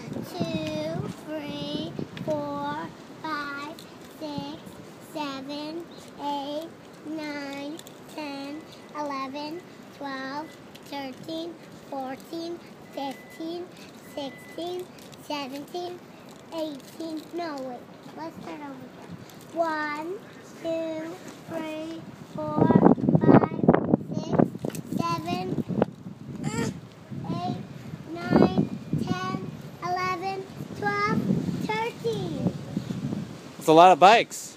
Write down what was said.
2, 3, 4, 5, 6, 7, 8, 9, 10, 11, 12, 13, 14, 15, 16, 17, 18. No, wait. Let's start over again. 1, 2, 3, 4, 5, 6, 7, 8, 9, 10, 11, 12, 13. It's a lot of bikes.